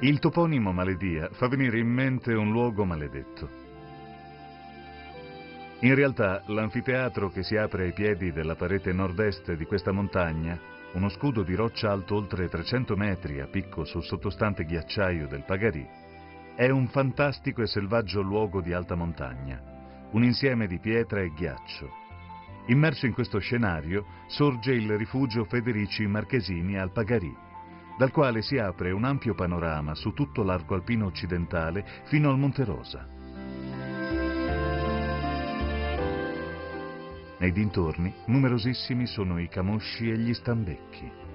Il toponimo Maledia fa venire in mente un luogo maledetto. In realtà, l'anfiteatro che si apre ai piedi della parete nord-est di questa montagna, uno scudo di roccia alto oltre 300 metri a picco sul sottostante ghiacciaio del Pagari, è un fantastico e selvaggio luogo di alta montagna, un insieme di pietra e ghiaccio. Immerso in questo scenario sorge il rifugio Federici Marchesini al Pagari, dal quale si apre un ampio panorama su tutto l'arco alpino occidentale fino al Monte Rosa. Nei dintorni numerosissimi sono i camosci e gli stambecchi.